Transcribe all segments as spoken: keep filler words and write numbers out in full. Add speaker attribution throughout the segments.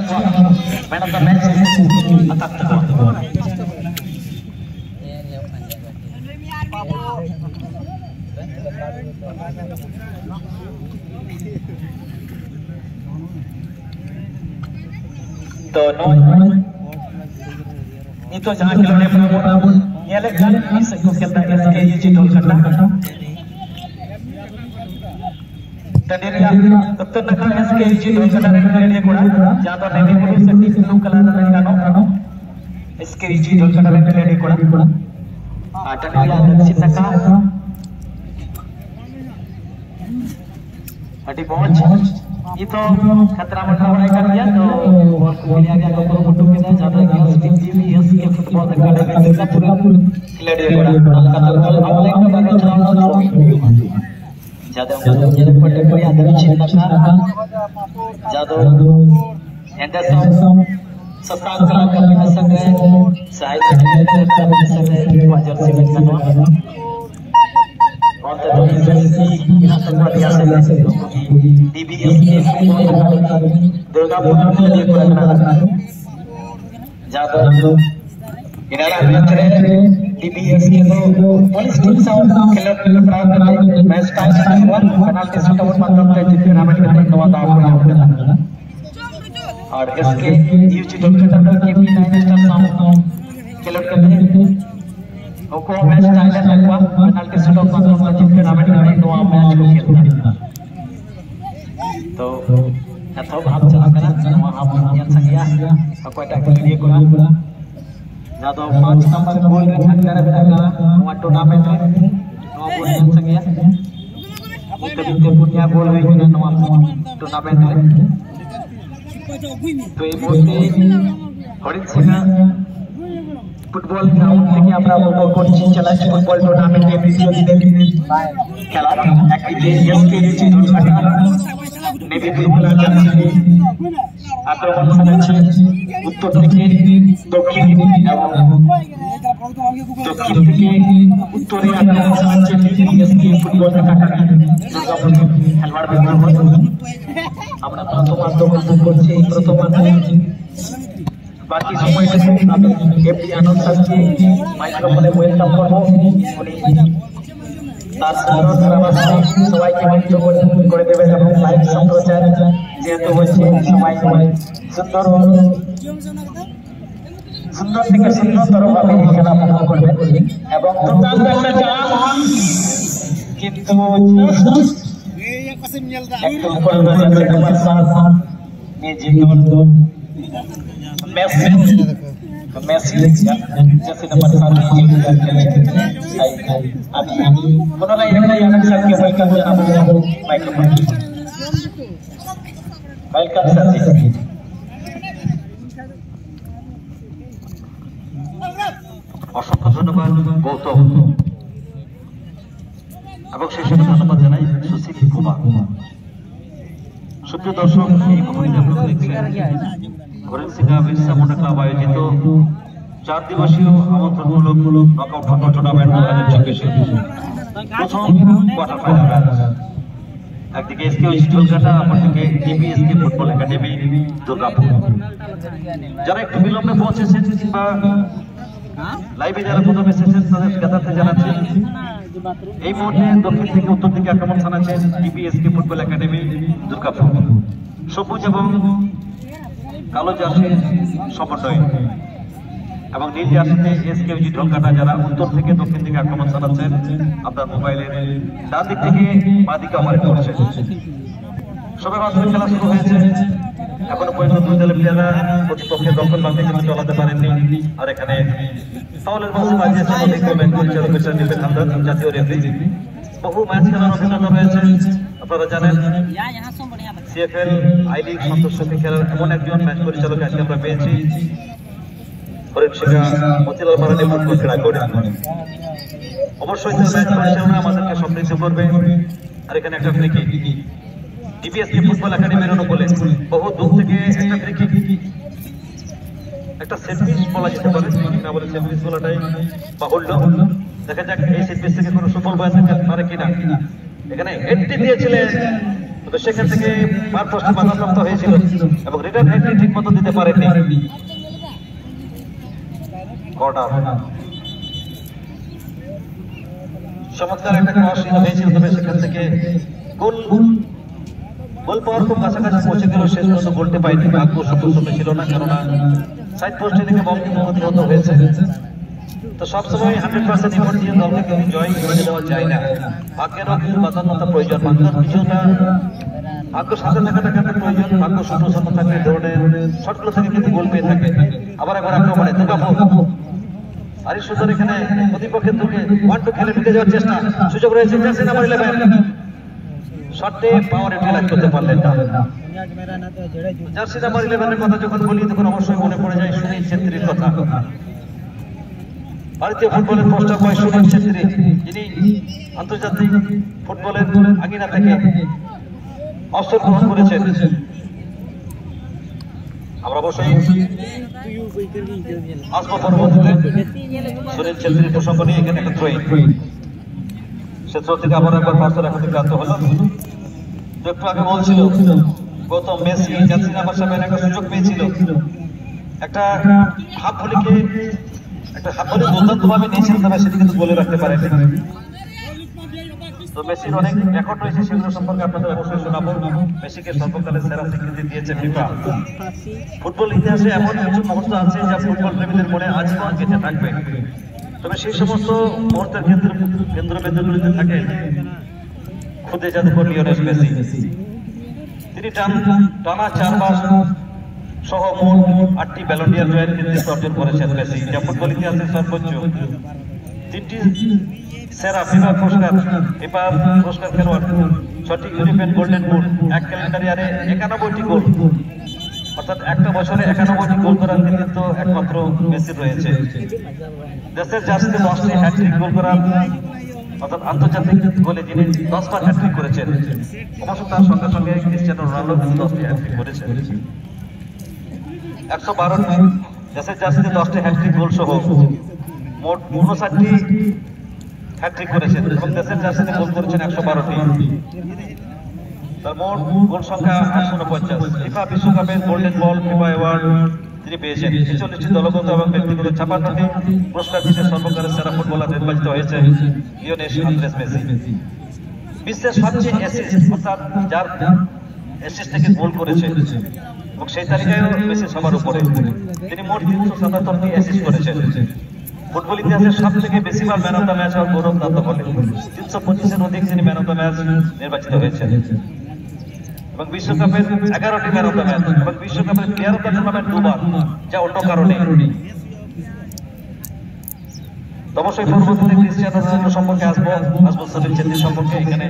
Speaker 1: man of the match is Atak Takwa. तो itu jangan kelihatan pun ya lekan bisa kita S K U J Dolkata dan dia tetap nak S K U J Dolkata dia kurang jatuh nanti pun sedih blue color dengan kano S K U J Dolkata dia kurang ada dia ada cinta ada pहुंच itu खतरा मटरा बनाई कर दिया तो ball को लिया गया ऊपर मुट्ठू के साथ ज्यादा गया स्टिक जी भी एस के फुटबॉल अकेडमी का पूरा खिलाड़ी है कलकत्ता कल अब लाइक का बारे में ज्यादा ज्यादा पट्टे पर आदर चिन्ह का ज्यादा एंडरसन सत्ताक कला करने में सक है साहित्य करने में सक है वाजर से में करना और तो बिना संपर्क या से डीबीएस के दुर्गापुर के लिए पूरा करना ज्यादा इनाला मैच डीबीएस के तो पुलिस टीम साउंड खेलर खेलर प्राप्त करते मैच टाइम हुआ पेनल्टी शूटआउट मतलब है जिसके नाम का नवा दाव को यहाँ पे और इसके यूजी डॉक्टर के भी नाइन स्टार साउंड खेलर करते हैं ओको मैच टाइम लगवा पेनल्टी शूटआउट मतलब है जिसके नाम का नवा मैच को खेलता तो atau bahas cakap semua apa yang saya aku ada kali gula jatuh पांच नंबर गोल रखा कर बेटा नवा टूर्नामेंट में नवा गोल yang saya itu itu punya गोल है juga नवा टूर्नामेंट में तो ये बोलते हरित सिंह फुटबॉल ग्राउंड থেকে আমরা বলবো কোচিং চালাচ্ছি ফুটবল টুর্নামেন্টে ভিডিও দিতে খেলা একটি S K G Dhulkata navy football academy আক্রমণ চালাচ্ছে উত্তর থেকে দক্ষিণ এবং দক্ষিণ থেকে উত্তরে আক্রমণ চালাচ্ছে এসকে ফুটবল আকাদেমি দুর্গাপুর খেলোয়াড় বিভাগ আমরা প্রথমার্ধ করছি প্রথমার্ধে बाकी समय में আমি এফডি আনন্দ স্যারকে মাইক্রোফোনে ওয়েলকাম করব উনি তার সুন্দর ধারাভাষ্যে সবাইকে মঞ্চ করে দেবেন এবং লাইভ সম্প্রচার যেহেতু হচ্ছে সবাই সুন্দর সুন্দর থেকে সুন্দরতর ভাবে এই খেলা উপভোগ করবেন এবং দুর্দান্ত একটা চাল কিন্তু একটু উপর বাজার নাম্বার সাত এই যে দল Messi, Messi जैसे नंबर सात अभी उन्होंने इन्होंने यहाँ सर के वेलकम जनाब माइक्रोफोन वेलकम सर जी অসংখ্য ধন্যবাদ গৌতম এবং সেই সাথে ধন্যবাদ জানাই সুশীল কুমার সুপ্রিয় দর্শক এই মুহূর্তে আপনারা দেখছেন ঘরেনসিকা বিরসা মুন্ডা ক্লাব আয়োজিত চার দিবসীয় আমন্ত্রণমূলক নকআউট ফুটবল টুর্নামেন্ট দু হাজার চব্বিশ প্রথম কোয়ার্টার ফাইনাল একদিকে এসকে জি ঢোলকাটা অপরদিকে ডিবিএসকে ফুটবল একাডেমি দুর্গাপুর যারা একটু বিলম্বে পৌঁছেছেন কিংবা লাইভে যারা প্রথমে এসেছেন তাদের জ্ঞাতার্থে জানাচ্ছি এই মুহূর্তে দক্ষিণ থেকে উত্তর দিকে আক্রমণ চালাচ্ছেন ডিবিএসকে ফুটবল একাডেমি দুর্গাপুর সবুজ এবং কালো জার্সি সমন্বয় এবং নীল জার্সিতে এসকে জি ঢোলকাটা যারা উত্তর থেকে দক্ষিণ দিকে আক্রমণ চালাচ্ছেন আপনার মোবাইলের ডান দিক থেকে বাঁ দিকে অপারেট করছে সবে মাত্র খেলা শুরু হয়েছে এখনো পর্যন্ত দুই দলের প্লেয়াররা প্রতিপক্ষের দখল ভাঙতে কিন্তু চলাতে পারেননি আর এখানে ফাউলের মাঝে বাজিয়েছেন অধিক্রমে পরিচালক হিসেবে নিবেদ হামদার জাতীয় রেফারি বহু ম্যাচ খেলার অভিজ্ঞতা রয়েছে আপনারা জানেন CFL I league Santosh trophy খেলার এমন একজন ম্যাচ পরিচালক আজকে আমরা পেয়েছি ঘরেনসিকা মতিলাল মারানি ফুটবল খেলা করে অবশ্যই ম্যাচ পরিচালনা আমাদেরকে সমৃদ্ধ করবে আর এখানে একটা ফ্রি কিক ডিবিএসকে ফুটবল একাডেমির অনুকূলে বহু দূর থেকে একটা ফ্রি কিক একটা সেট পিস বলা যেতে পারে না বলে সেট পিস বলাটাই বাহুল্য দেখা যাক এই সেট পিস থেকে কোনো সফল হয়ে থাকে পারে কিনা এখানে হেডটি দিয়েছিলেন তো সেখান থেকে বার পোস্টে বাধাপ্রাপ্ত হয়েছিল এবং রিটার্ন হ্যান্ডটি ঠিক মতো দিতে পারেননি। কর্নার চমৎকার একটা ক্রস হয়েছিল, তবে সেখান থেকে গোল গোল পাওয়ার খুব কাছাকাছি পৌঁছে গেল, শেষ পর্যন্ত গোলটি পাইনি। ভাগ্য সুপ্রসন্ন ছিল না, কেননা সাইড পোস্টে থেকে বল কিন্তু প্রতিহত হয়েছে। তো সবসময় হান্ড্রেড পার্সেন্ট ইফোর্ট দিয়ে দলকে কিন্তু জয় করে দেওয়া যায় না, ভাগ্যেরও কিন্তু প্রাধান্যতা প্রয়োজন। ভাগ্যের কিছুটা ভাগ্য সাথে থাকাটা কিন্তু প্রয়োজন। ভাগ্য সুপ্রসন্ন থাকলে ধরনের শটগুলো থেকে কিন্তু গোল পেয়ে থাকে। আবার একবার আক্রমণে দুর্গাপুর আরে সুন্দর এখানে প্রতিপক্ষের দিকে ওয়ান টু খেলে ঢুকে যাওয়ার চেষ্টা, সুযোগ রয়েছে জার্সি নাম্বার ইলেভেন, শটে পাওয়ার ইউটিলাইজ করতে পারলেন না। জার্সি নাম্বার ইলেভেনের কথা যখন বলি তখন অবশ্যই মনে পড়ে যায় সুনীল ছেত্রীর কথা। ভারতীয় ফুটবলের পোস্টার বয় সুনীল ছেত্রী, যিনি আন্তর্জাতিক ফুটবলের আঙিনা থেকে অবসর গ্রহণ করেছেন। আমরা অবশ্যই আসবো পরবর্তীতে সুনীল ছেত্রীর প্রসঙ্গ নিয়ে। এখানে একটা থ্রোইং, সে থ্রো থেকে আবার একবার পাঁচশো এখন ক্রান্ত হলো। একটু আগে বলছিল Gautam Messi jersey number seven একটা সুযোগ পেয়েছিল, একটা হাফ ভলিকে একটা হাফ ভলি দুর্দান্ত ভাবে নিয়েছিল, তবে সেটি কিন্তু বলে রাখতে পারেনি। তো মেসির অনেক রেকর্ড রয়েছে, সেগুলো সম্পর্কে আপনাদের অবশ্যই শোনাবো। মেসিকে সর্বকালের সেরা স্বীকৃতি দিয়েছে ফিফা। ফুটবল ইতিহাসে এমন কিছু মুহূর্ত আছে যা ফুটবল প্রেমীদের মনে আজীবন গেঁথে থাকবে। তবে সেই সমস্ত মুহূর্তের কেন্দ্র কেন্দ্রবিন্দুগুলিতে থাকে খুদে জাদুকর লিওনেল মেসি। তিনি টানা চারবার সহ মোট আটটি ব্যালন ডি অর জয়ের কৃতিত্ব অর্জন করেছেন মেসি, যা ফুটবল ইতিহাসের সর্বোচ্চ। তিনটি সেরা ফিফা পুরস্কার, ফিফা পুরস্কার খেলোয়াড়, ছটি ইউরোপিয়ান গোল্ডেন বুট, এক ক্যালেন্ডার ইয়ারে একানব্বইটি গোল, অর্থাৎ একটা বছরে একানব্বইটি গোল করার কৃতিত্ব একমাত্র মেসির রয়েছে। দেশের জার্সিতে দশটি হ্যাট্রিক গোল করার, অর্থাৎ আন্তর্জাতিক গোলে যিনি দশবার হ্যাট্রিক করেছেন। অবশ্য তার সঙ্গে সঙ্গে ক্রিস্টিয়ানো রোনাল্ডো কিন্তু দশটি হ্যাট্রিক করেছেন। একশো বারোটি দেশের জার্সিতে দশটি হ্যাট্রিক গোল সহ মোট উনষাটটি হ্যাট্রিক করেছেন এবং দেশের জার্সিতে গোল করেছেন একশো বারোটি। তার মোট গোল সংখ্যা আটশো উনপঞ্চাশ। ফিফা বিশ্বকাপের গোল্ডেন বল ফিফা অ্যাওয়ার্ড তিনি পেয়েছেন। ছেচল্লিশটি দলগত এবং ব্যক্তিগত ছাপ্পান্নটি পুরস্কার জিতে সর্বকালের সেরা ফুটবলার নির্বাচিত হয়েছে লিওনেল আন্দ্রেস মেসি। বিশ্বের সবচেয়ে অ্যাসিস্ট, অর্থাৎ যার অ্যাসিস্ট থেকে গোল করেছে এবং সেই তালিকায়ও মেসি সবার উপরে। তিনি মোট তিনশো সাতাত্তরটি অ্যাসিস্ট করেছেন। ফুটবল ইতিহাসের সব থেকে বেশিবার ম্যান অফ দ্য ম্যাচ হওয়ার গৌরব প্রাপ্ত হলেন। তিনশো পঁচিশের অধিক তিনি ম্যান অফ দ্য ম্যাচ নির্বাচিত হয়েছেন এবং বিশ্বকাপের এগারোটি ম্যান অফ দ্য ম্যাচ এবং বিশ্বকাপের প্লেয়ার অফ দ্য টুর্নামেন্ট দুবার, যা অন্য কারণে। অবশ্যই পরবর্তীতে ক্রিস্টিয়ানো রোনাল্ডো সম্পর্কে আসবো, আসবো সুনীল ছেত্রী সম্পর্কে। এখানে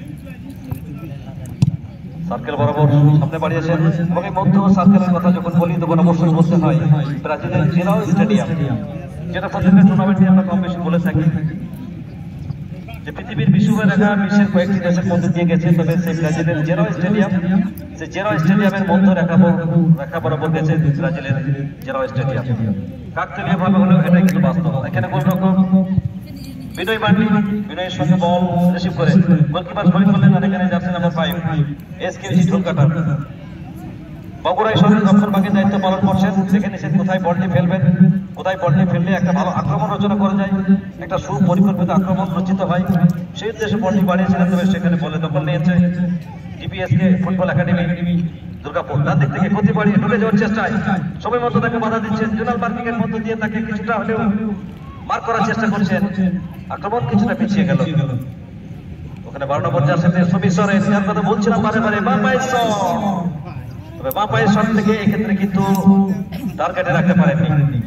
Speaker 1: সার্কেল বরাবর সামনে বাড়িয়েছেন এবং এই মধ্য সার্কেলের কথা যখন বলি তখন অবশ্যই বলতে হয় ব্রাজিলের জেরাও স্টেডিয়াম, যেটা প্রত্যেকটা টুর্নামেন্টে আমরা কম বেশি বলে থাকি যে পৃথিবীর বিশ্বকাপ রেখা বিশ্বের কয়েকটি দেশের মধ্যে দিয়ে গেছে, তবে সেই ব্রাজিলের জেরাও স্টেডিয়াম, সেই জেরাও স্টেডিয়ামের মধ্যে রেখা রেখা বরাবর গেছে ব্রাজিলের জেরাও স্টেডিয়াম। কাকতালীয় ভাবে হলেও এটাই কিন্তু বাস্তব। এখানে গোলরক্ষক বিনয় বান্ডি বিনয়ের সঙ্গে বল রিসিভ করে গোলকিপার শরীফ করলেন, আর এখানে jersey number five S K G Dholkata বগুড়ায় সঙ্গে দক্ষিণ ভাগে দায়িত্ব পালন করছেন। দেখে নিচ্ছেন কোথায় বলটি ফেলবেন, কোথায় বলটি ফেললে একটা ভালো আক্রমণ রচনা করা যায়, একটা সুপরিকল্পিত আক্রমণ রচিত হয়, সেই উদ্দেশ্যে বলটি বাড়িয়েছিলেন। তবে সেখানে বলে দখল নিয়েছে ডিপিএসকে ফুটবল একাডেমি দুর্গাপুর। তার দিক থেকে ক্ষতি বাড়িয়ে ঢুকে যাওয়ার চেষ্টায় সময় মতো তাকে বাধা দিচ্ছেন, জোনাল মার্কিং এর মধ্য দিয়ে তাকে কিছুটা হলেও মার করার চেষ্টা করছেন। আক্রমণ কিছুটা পিছিয়ে গেল। ওখানে বারো নম্বর জার্সিতে সুমি সোরেন, যার কথা বলছিলাম বারে বারে, বাঁ পায়ের শট, তবে বাঁ পায়ের শট থেকে এক্ষেত্রে কিন্তু টার্গেটে রাখতে পারেননি।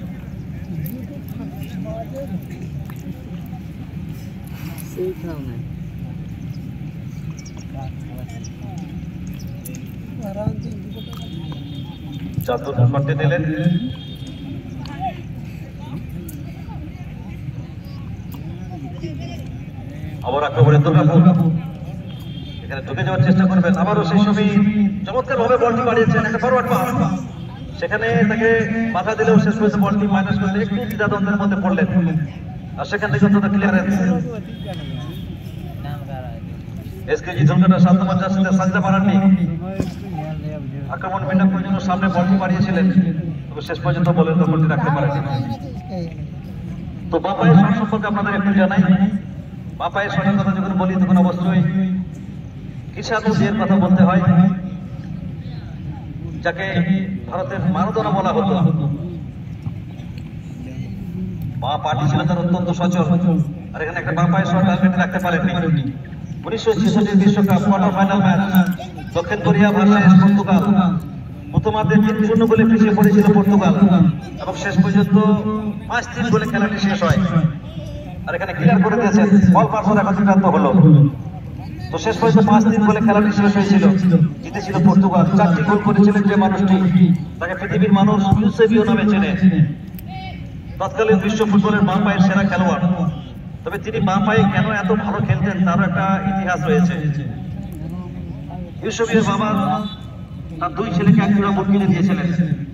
Speaker 1: চাতুর মারতে দিলেন। আবার আক্রমণে দুর্গাপুর, এখানে ঢুকে যাওয়ার চেষ্টা করবেন। আবারও সেই সময় চমৎকার ভাবে বলটি বাড়িয়েছেন, একটা ফরওয়ার্ড পাস, সেখানে তাকে বাধা দিলেও শেষ পর্যন্ত বলটি মাইনাস করতে একটু দ্বিধাদ্বন্দ্বের মধ্যে পড়লেন, আর সেখান থেকে অন্তত ক্লিয়ারেন্স।
Speaker 2: এসকেজি ঝুলকাটা সাত নম্বর জার্সিতে সাজদা মারান্ডি আক্রমণ বিন্যাস পর্যন্ত সামনে বলটি বাড়িয়েছিলেন, তবে শেষ পর্যন্ত বলের দখলটি রাখতে পারেনি। তো বাঁ পায়ের শট সম্পর্কে আপনাদের একটু জানাই। বাঁ পায়ের শটের কথা যখন বলি তখন অবশ্যই কিষানুদের কথা বলতে হয়, যাকে ভারতের মারাদোনা বলা হতো। বাঁ পাটি ছিল তার অত্যন্ত সচল, আর এখানে একটা বাঁ পায়ের শট টার্গেটে রাখতে পারেননি। উনিশশো ছেষট্টির বিশ্বকাপ কোয়ার্টার ফাইনাল ম্যাচ দক্ষিণ কোরিয়া ভার্সেস পর্তুগাল। প্রথমার্ধে তিন শূন্য গোলে পিছিয়ে পড়েছিল পর্তুগাল এবং শেষ পর্যন্ত পাঁচ তিন গোলে খেলাটি শেষ হয়। আর এখানে ক্লিয়ার করে দিয়েছেন, বল পাস হওয়ার এখন সিদ্ধান্ত হলো। তো শেষ পর্যন্ত পাঁচ তিন গোলে খেলাটি শেষ হয়েছিল, জিতেছিল পর্তুগাল। চারটি গোল করেছিলেন যে মানুষটি, তাকে পৃথিবীর মানুষ ইউসেবিও নামে চেনে। তৎকালীন বিশ্ব ফুটবলের বাঁ পায়ের সেরা খেলোয়াড়। তবে তিনি বাঁ পায়ে কেন এত ভালো খেলতেন তারও একটা ইতিহাস রয়েছে। ইউসেবিওর বাবা তার দুই ছেলেকে এক জোড়া বুট কিনে দিয়েছিলেন।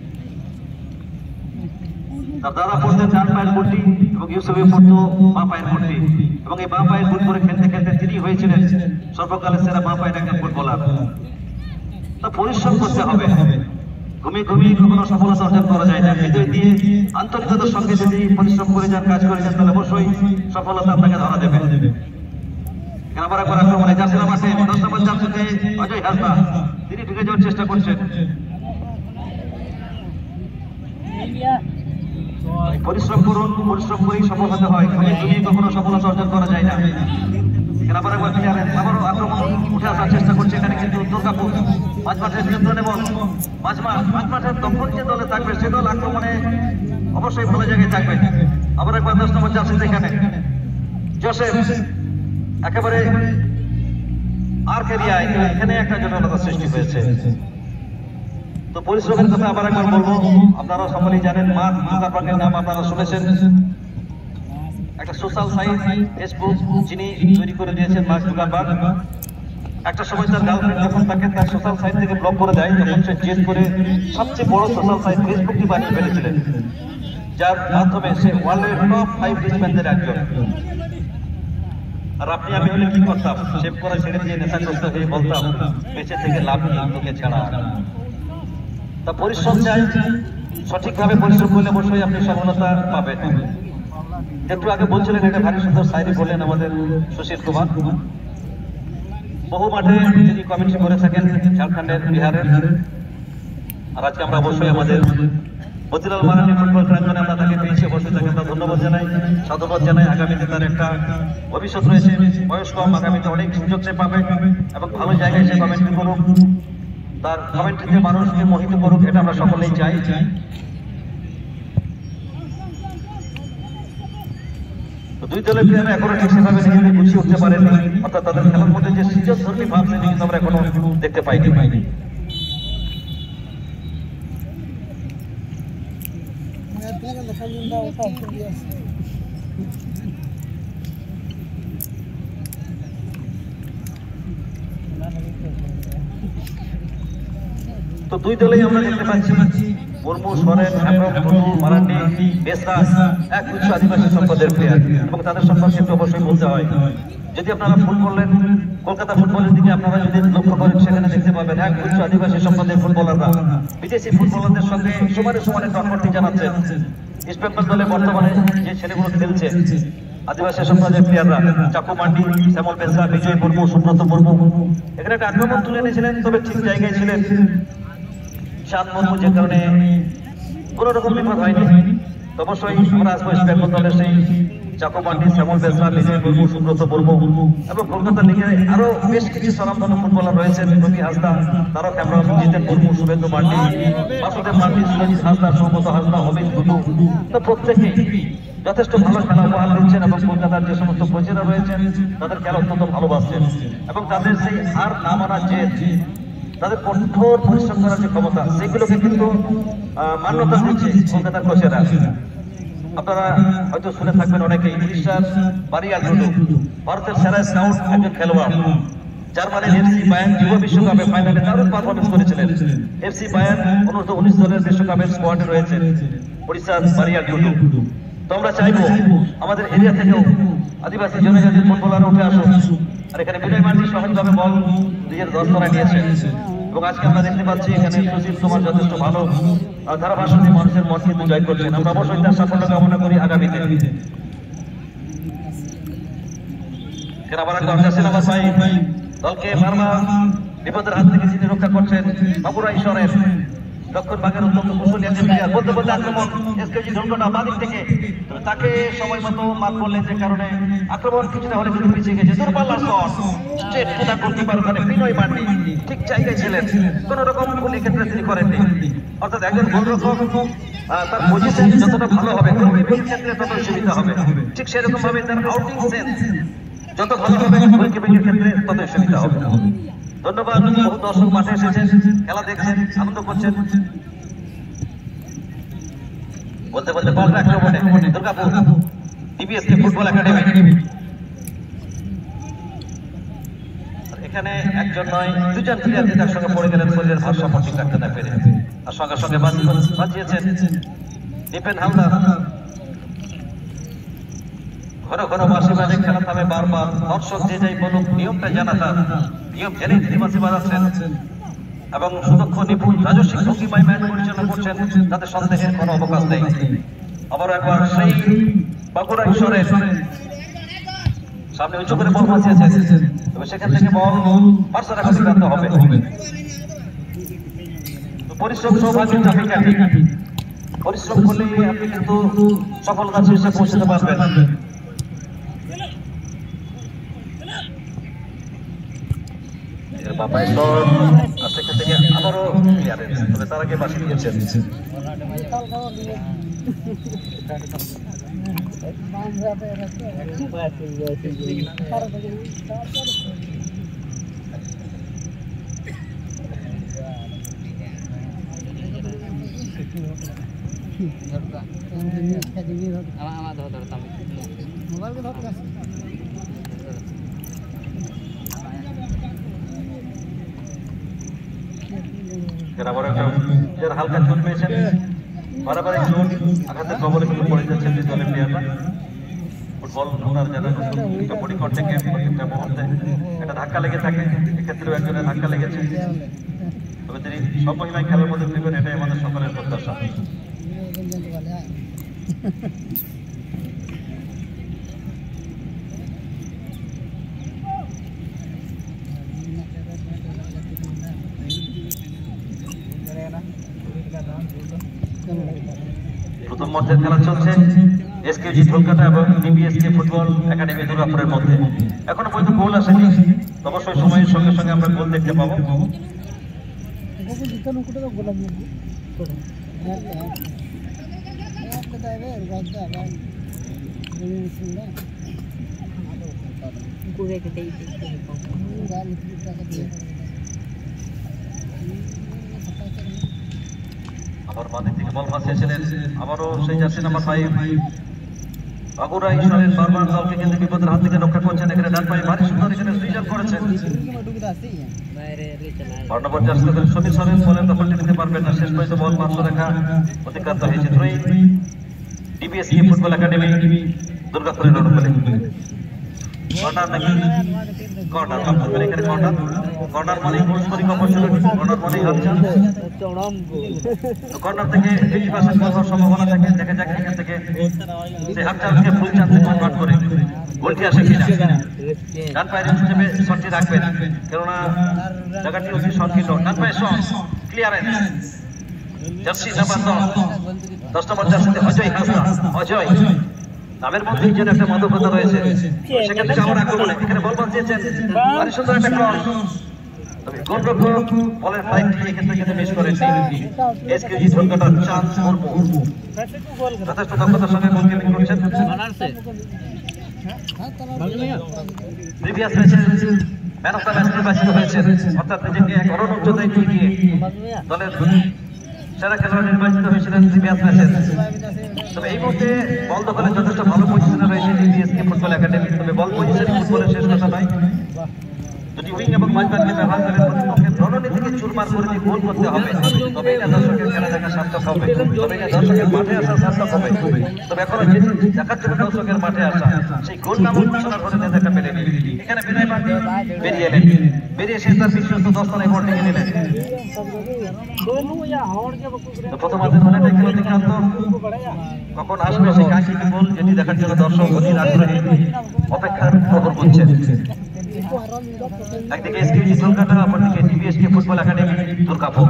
Speaker 2: তার দাদা পড়তেন ডান পায়ের বুটটি এবং ইউসেবিও পড়তো বাঁ পায়ের বুটটি, এবং এই বাঁ পায়ের বুট করে খেলতে খেলতে তিনি হয়েছিলেন সর্বকালের সেরা বাঁ পায়ের একজন ফুটবলার। তা পরিশ্রম করতে হবে, ঘুমিয়ে ঘুমিয়ে কখনো সফলতা অর্জন করা যায় না। হৃদয় দিয়ে আন্তরিকতার সঙ্গে যদি পরিশ্রম করে যান, কাজ করে যান, তাহলে অবশ্যই সফলতা আপনাকে ধরা দেবে। আবার একবার আক্রমণে জার্সির মাঠে দশ নম্বর জার্সিতে অজয় হাসদা, তিনি ঢুকে যাওয়ার চেষ্টা করছেন। পরিশ্রম করুন, পরিশ্রম করেই সফল হতে হয়, ঘুমিয়ে ঘুমিয়ে কখনো সফলতা অর্জন করা যায় না। আবার একবার প্লেয়ারের আবারও আক্রমণ উঠে আসার চেষ্টা করছে, এখানে কিন্তু দুর্গাপুর মাঝ মাঠের নিয়ন্ত্রণে বল। মাঝ মাঠ মাঝ মাঠের দখল যে দলে থাকবে সে দল আক্রমণে অবশ্যই ভালো জায়গায় থাকবে। আবার একবার দশ নম্বর জার্সিতে এখানে জোসেফ একেবারে আর কেরিয়ায় এখানে একটা জটিলতার সৃষ্টি হয়েছে। তো পরিশ্রমের কথা আবার একবার বলবো, আপনারা সকলেই জানেন মার্ক জুকারবার্গের নাম আপনারা শুনেছেন। একটা সোশ্যাল সাইট ফেসবুক যিনি তৈরি করে দিয়েছেন মার্ক জুকারবার্গ। একটা সময় তার গার্লফ্রেন্ড যখন তাকে তার সোশ্যাল সাইট থেকে ব্লক করে দেয়, তখন সে জেদ করে সবচেয়ে বড় সোশ্যাল সাইট ফেসবুকটি বানিয়ে ফেলেছিলেন, যার মাধ্যমে সে ওয়ার্ল্ডের টপ ফাইভ রিচম্যানদের একজন। আর আপনি আমি হলে কি করতাম? সেভ করা ছেড়ে দিয়ে নেশাগ্রস্ত হয়ে বলতাম বেঁচে থেকে লাভ নেই, তোকে ছাড়া। তা পরিশ্রম চাই, সঠিকভাবে পরিশ্রম করলে অবশ্যই আপনি সফলতা পাবেন। একটু আগে বলছিলেন একটা ভারী সুন্দর শায়রি বললেন আমাদের সুশীল কুমার। বহু মাঠে তিনি কমেন্ট্রি করে থাকেন ঝাড়খণ্ডের, বিহারের। আর আজকে আমরা অবশ্যই আমাদের মতিলাল মারান্ডি ফুটবল প্রাঙ্গণে আমরা তাকে পেয়েছি, অবশ্যই তাকে আমরা ধন্যবাদ জানাই, সাধুবাদ জানাই। আগামীতে তার একটা ভবিষ্যৎ রয়েছে, বয়স কম, আগামীতে অনেক সুযোগ সে পাবে এবং ভালো জায়গায় সে কমেন্ট্রি করুক, তার কমেন্ট্রিতে মানুষকে মোহিত করুক, এটা আমরা সকলেই চাই। দুই দলের প্লেয়াররা এখনো ঠিক সেভাবে নিজেদের গুছিয়ে উঠতে পারেনি, অর্থাৎ তাদের খেলার মধ্যে যে সৃজনধর্মী ভাব সেটি কিন্তু আমরা এখনো দেখতে পাইনি পাইনি তো দুই দলেই আমরা দেখতে পাচ্ছি মুর্মু, সোরেন, হেমব্রম, টুটু, মারান্ডি, বেসরা এক উচ্চ আদিবাসী সম্পদের প্লেয়ার, এবং তাদের সম্পর্কে একটু অবশ্যই বলতে হয়। যদি আপনারা ফুটবলের কলকাতা ফুটবলের দিকে আপনারা যদি লক্ষ্য করেন, সেখানে দেখতে পাবেন এক উচ্চ আদিবাসী সম্পদের ফুটবলাররা বিদেশি ফুটবলারদের সঙ্গে সমানে সমানে টক্করটি জানাচ্ছেন। ইস্ট বেঙ্গল দলে বর্তমানে যে ছেলেগুলো খেলছে আদিবাসী সম্প্রদায়ের প্লেয়াররা, চাকু মান্ডি, শ্যামল বেসরা, বিজয় মুর্মু, সুব্রত মুর্মু, এখানে একটা আক্রমণ তুলে নিয়েছিলেন, তবে ঠিক জায়গায় ছিলেন শান মুর্মু, যে কারণে কোনো রকম বিপদ হয়নি। অবশ্যই আমরা আসবো ইস্ট বেঙ্গল দলের সেই চাকু মান্ডি, শ্যামল বেসরা, বিজয় মুর্মু, সুব্রত মুর্মু এবং কলকাতা লিগে আরো বেশ কিছু স্বনামধন্য ফুটবলার রয়েছেন, রবি হাসদা, তারক হেমব্রম, জিতেন মুর্মু, শুভেন্দু মান্ডি, বাসুদেব মান্ডি, সুরজিৎ হাসদা, সৌগত হাসদা, অমিত টুটু। তো প্রত্যেকেই যথেষ্ট ভালো খেলা উপহার দিচ্ছেন এবং কলকাতার যে সমস্ত কোচেরা রয়েছেন তাদের খেলা অত্যন্ত ভালোবাসছেন এবং তাদের সেই হার না মানার জেদ, তাদের কঠোর পরিশ্রম করার যে ক্ষমতা, সেগুলোকে কিন্তু মান্যতা দিচ্ছে কলকাতার কোচেরা। আপনারা হয়তো শুনে থাকবেন অনেকে, উড়িষ্যার বারিয়া টুডু ভারতের সেরা স্কাউট একজন খেলোয়াড়, জার্মানির এফসি বায়ার্ন যুব বিশ্বকাপে ফাইনালে দারুণ পারফরমেন্স করেছিলেন। এফসি বায়ার্ন অনূর্ধ্ব উনিশ দলের বিশ্বকাপের স্কোয়াডে রয়েছেন উড়িষ্যার বারিয়া টুডু। তো আমরা চাইবো আমাদের এরিয়া থেকেও আদিবাসী জনজাতির ফুটবলার উঠে আসুন, আর এখানে বিনয় মার্টি সহজভাবে বল নিজের দশ তলায় নিয়েছেন এবং আজকে আমরা দেখতে পাচ্ছি এখানে সুশীল কুমার যথেষ্ট ভালো ধারাভাষ্যে মানুষের মন কিন্তু জয় করছেন। আমরা অবশ্যই তার সাফল্য কামনা করি আগামীতে। এখানে আবার একটা অর্জাসিন আমার ভাই দলকে বারবার বিপদের হাত থেকে যিনি রক্ষা করছেন বাবুরাই সরেন দক্ষিণ ভাগের অত্যন্ত কুশলী একজন প্লেয়ার। বলতে বলতে আক্রমণ এসকেজি ঢুকনা বাদিক থেকে তাকে সময় মতো মাত করলেন, যে কারণে আক্রমণ কিছুটা হলে কিন্তু পিছিয়ে গেছে। দূরপাল্লার shot straight to the goalkeeper, ওখানে বিনয় মার্টি ঠিক জায়গায় ছিলেন, কোন রকম ভুল ক্ষেত্রে তিনি করেননি। অর্থাৎ একজন গোলরক্ষক তার পজিশন যতটা ভালো হবে গোলকিপিং ক্ষেত্রে তত সুবিধা হবে, ঠিক সেরকম ভাবে তার আউটিং সেন্স যত ভালো হবে গোলকিপিং এর ক্ষেত্রে তত সুবিধা হবে। ধন্যবাদ। বহু দর্শক মাঠে এসেছেন, খেলা দেখছেন, আনন্দ করছেন। বলতে বলতে বল আক্রমণে দুর্গাপুর ডিবিএসকে ফুটবল একাডেমি। এখানে একজন নয় দুজন প্লেয়ার তার সঙ্গে পড়ে গেলেন শরীরের ভারসাম্য ঠিক রাখতে না পেরে, আর সঙ্গে সঙ্গে বাঁচিয়েছেন দীপেন হালদার। ঘন ঘন বাঁশি বাজে, খেলা থামে বারবার, দর্শক যে যাই বলুক নিয়মটা জানা তার, নিয়ম জেনেই তিনি বাঁশি বাজাচ্ছেন এবং সুদক্ষ নিপুণ রাজস্বী ভঙ্গিমায় ম্যাচ পরিচালনা করছেন, তাতে সন্দেহের কোনো অবকাশ নেই। আবার একবার সেই বাঁকুড়া ঈশ্বরের সামনে উঁচু করে বল বাঁচিয়েছেন, তবে সেখান থেকে বল পার্শ্ব রাখা সিদ্ধান্ত হবে। পরিশ্রম সৌভাগ্যের চাবিকাঠি, পরিশ্রম করলে আপনি কিন্তু সফলতার শীর্ষে পৌঁছতে পারবেন। বাবাই শট আর সেখান থেকে আবারও ক্লিয়ারেন্স, তবে তার আগে বাঁশি দিয়েছেন। হালকা চোট পেয়েছেন, বারবার চোট আঘাতের কবলে কিন্তু পড়ে যাচ্ছেন দুই দলের প্লেয়াররা। ফুটবল ওনার যারা পরিকর থেকে প্রত্যেকটা মুহূর্তে একটা ধাক্কা লেগে থাকে, এক্ষেত্রেও একজনের ধাক্কা লেগেছে, তবে তিনি সবমহিমায় খেলার মধ্যে ফিরবেন, এটাই আমাদের সকলের প্রত্যাশা। প্রথম মঞ্চের খেলা চলছে এসকেজি কলকাতা এবং ডিবিএসকে ফুটবল একাডেমি দুর্গাপুরের মধ্যে। এখনো পর্যন্ত গোল আসেনি, অবশ্যই সময়ের সঙ্গে সঙ্গে আমরা গোল দেখতে পাবো। আবার বাদিক থেকে বল বাঁচিয়েছিলেন, আবারও সেই জার্সি নাম্বার ফাইভ বাঁকুড়া ঈশ্বরের বারবার দলকে কিন্তু বিপদের হাত থেকে রক্ষা করছেন। এখানে ডান পায়ে ভারী সুন্দর এখানে সৃজন করেছেন, বারো নম্বর জার্সি সমীর সরেন বলেন দখলটি নিতে পারবেন না, শেষ পর্যন্ত বল পাঁচশো রেখা অতিক্রান্ত হয়েছে। দুই ডিবিএসি ফুটবল একাডেমি দুর্গাপুরের অনুকূলে কর্নার নাকি কর্নার বাংলাদেশের এখানে কর্নার কর্নার মানে গোল স্কোরিং অপরচুনিটি, কর্নার মানে হাতছাড়া, তো কর্নার থেকে ফিফটি পার্সেন্ট গোল হওয়ার সম্ভাবনা থাকে। দেখা যাক এখান থেকে সেই হাতছাড়াকে ফুল চান্সে কনভার্ট করে গোলটি আসে কিনা। ডান পায়ের হিসেবে শটটি রাখবেন, কেননা জায়গাটি অতি সংকীর্ণ। ডান পায়ের শট ক্লিয়ারেন্স, জার্সি নাম্বার দশ নম্বর জার্সিতে অজয় হাসদা, অজয় নামের মধ্যেই যেন একটা মাদকতা রয়েছে। সেখান থেকে আমার আক্রমণে এখানে বল বাঁচিয়েছেন, ভারী সুন্দর একটা ক্রস, তবে গোলরক্ষক বলের ফ্লাইটটি এক্ষেত্রে কিন্তু মিস করেছে। এসকেজি কলকাতার চান্স মুর্মু যথেষ্ট দক্ষতার সঙ্গে গোলকিপিং করছেন। প্রিভিয়াস ম্যাচে ম্যান অফ দ্য ম্যাচ নির্বাচিত হয়েছেন, অর্থাৎ নিজেকে এক অনন্য উচ্চতায় নিয়ে গিয়ে দলের সেরা খেলোয়াড় নির্বাচিত হয়েছিলেন প্রিভিয়াস ম্যাচে। তবে এই মুহূর্তে বল দখলে যথেষ্ট ভালো পজিশনে রয়েছে ডিবিএসকে ফুটবল একাডেমি, তবে বল পজিশনে ফুটবলের শেষ কথা নয়, দুটি উইং এবং মাঝমাঠকে ব্যবহার করে প্রতিপক্ষের রণনীতিকে যদি চুরমার করে দিয়ে গোল করতে হবে তবেই না দর্শকের খেলা দেখা সার্থক হবে, তবেই না দর্শকের মাঠে আসা সার্থক হবে। তবে এখনো যে দেখার জন্য দর্শকের মাঠে আসা সেই গোল নামক ঘোষণা করে দেখা পেলেনি। এখানে বিনয় মান্ডি বেরিয়ে এলেন, বেরিয়ে এসে তার বিশ্বস্ত দস্তানায় বল টেনে নিলেন। প্রথমার্ধের অনেকটাই খেলা থেকে আন্ত কখন আসবে সেই কাঙ্ক্ষিত গোল যেটি দেখার জন্য দর্শক অধীর আগ্রহে অপেক্ষার প্রহর করছেন। একদিকে এসকেজি কলকাতা, অপরদিকে টিভিএসকে ফুটবল একাডেমি দুর্গাপুর।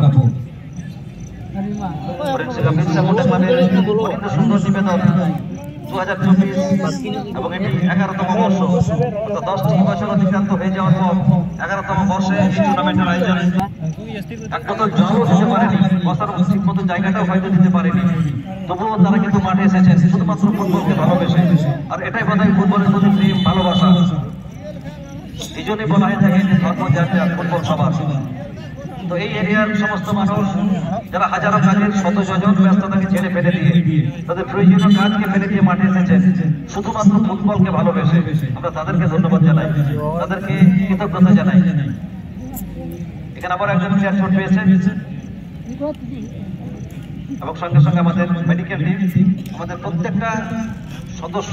Speaker 2: সুন্দর নিবেদন দু হাজার চব্বিশ এবং এটি এগারোতম বর্ষ, দশটি বছর অতিক্রান্ত হয়ে যাওয়ার পর এগারোতম বর্ষে এই টুর্নামেন্টের আয়োজন। এক কথা জলও দিতে পারেনি, বসার ঠিক মতো জায়গাটাও হয়তো দিতে পারেনি, তবুও তারা কিন্তু মাঠে এসেছে শুধুমাত্র ফুটবলকে ভালোবেসে। আর এটাই বোধহয় ফুটবলের প্রতি প্রেম ভালোবাসা। এই জন্যই বলা হয়ে থাকে ধর্ম যাত্রা ফুটবল সবার। তো এই এরিয়ার সমস্ত মানুষ যারা হাজারো কাজের শত জন ব্যস্ততাকে ছেড়ে ফেলে দিয়ে তাদের প্রয়োজনীয় কাজকে ফেলে দিয়ে মাঠে এসেছেন শুধুমাত্র ফুটবলকে ভালোবেসে, আমরা তাদেরকে ধন্যবাদ জানাই, তাদেরকে কৃতজ্ঞতা জানাই। এখানে আবার একজন প্লেয়ার চোট পেয়েছে এবং সঙ্গে সঙ্গে আমাদের মেডিকেল টিম, আমাদের প্রত্যেকটা সদস্য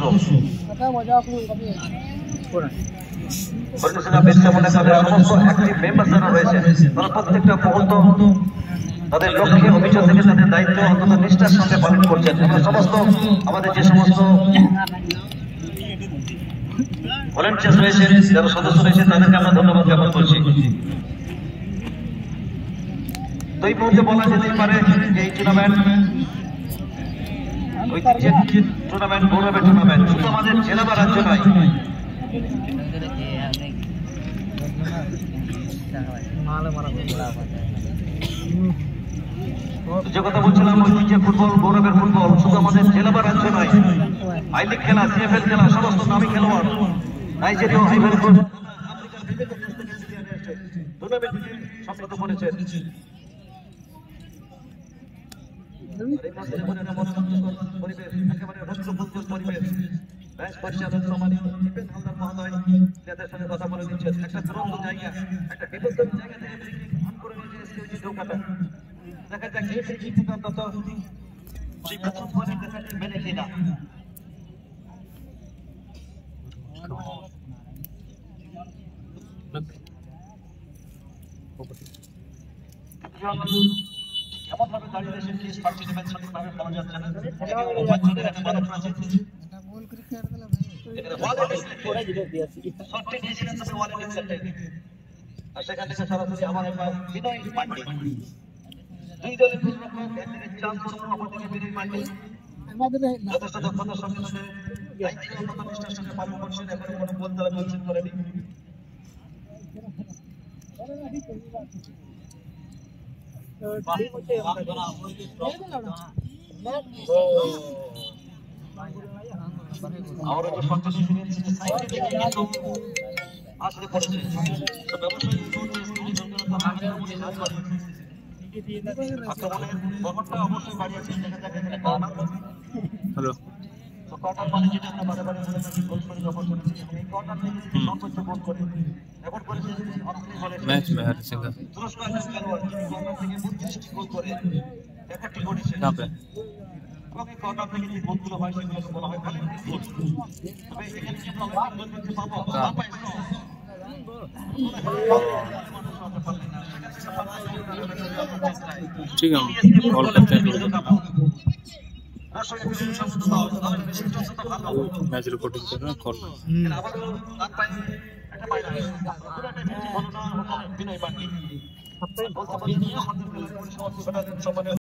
Speaker 2: প্রত্যেকটা মুহূর্ত তাদের লক্ষ্যে অভিযোগ থেকে তাদের দায়িত্ব অন্তত নিষ্ঠার সঙ্গে পালন করছেন। সমস্ত আমাদের যে সমস্ত ভলেন্টিয়ার্স রয়েছেন, যারা সদস্য রয়েছেন, তাদেরকে আমরা ধন্যবাদ জ্ঞাপন করছি। তো এই মুহূর্তে বলা যেতেই পারে যে এই টুর্নামেন্ট ঐতিহ্যের টুর্নামেন্ট, গৌরবের টুর্নামেন্ট শুধু আমাদের জেলা বা রাজ্য নয়। যে কথা বলছিলাম ঐতিহ্যের ফুটবল, গৌরবের ফুটবল শুধু আমাদের জেলা বা রাজ্য নয়। আই লিগ খেলা, সিএফএল খেলা, সমস্ত নামী খেলোয়াড় নাইজেরিয়া, আইভরি কোস্ট, টুর্নামেন্টে সম্পৃক্ত করেছেন। একেবারে রৌদ্রপুঞ্জর পরিবেশ, ম্যাচ পরিচালক সম্মানিত দীপেন হালদার মহোদয় যাদের সঙ্গে কথা বলে দিচ্ছেন। একটা দুরন্ত জায়গা, একটা বিপজ্জনক জায়গা থেকে অন করে নিয়েছে এসকেজি কলকাতা। দেখা যাক এই ফ্রি কিক থেকে অন্তত সেই প্রথম বলের দেখাটি মেলে কিনা। এমন ভাবে দাঁড়িয়ে রয়েছেন কি স্পার্টি ডিফেন্স সঠিকভাবে বলা যাচ্ছে না। রোমাঞ্চনের একটা বালক আছে, এটা গোল ক্রিকেট খেলা ভাই, এটা ওয়ালে পড়ে দিয়েছে শটটি দিয়েছিলেন তবে ওয়ালে সেটে। আর সেখান থেকে সরাসরি আমার একবার বিনয় মান্ডি, দুই দলের গোলরক্ষক, একদিকে চাঁদ মুর্মু, অপরদিকে বিনয় মান্ডি আমাদের যথেষ্ট দক্ষতার সঙ্গে সঙ্গে দায়িত্ব অন্যতম নিষ্ঠার সঙ্গে পালন করছেন। এখন কোনো গোল তারা নিশ্চিত করেনি। আমরা তো সন্তুষ্ট ফিরেছি যে সাইডে থেকে কিন্তু আসলে পড়েছে। তো ব্যবসায়িক আক্রমণের ব্যাপারটা অবশ্যই বাড়িয়েছে। দেখা যাক এখানে কর্নার, হ্যালো, তো কর্নার মানে যেটা আমরা বারে বারে বলে থাকি গোল করে অপরচুনিটি, এই কর্নার থেকে সর্বোচ্চ গোল করে রেকর্ড করেছে অনেক বলে ম্যাচ মে হর সিঙ্গা তুরস্ক একটা খেলোয়াড় কর্নার থেকে বত্রিশটি গোল করে রেকর্ডটি করেছে। এবং এই কর্নার থেকে যে গোলগুলো হয় সেগুলোকে বলা হয় ভালো গোল। তবে এখানে কি আমরা গোল দেখতে পাবো?
Speaker 3: ठीक है कॉल करते हैं मैच रिपोर्टिंग कर रहे हैं कॉल
Speaker 2: বিনয় মান্ডি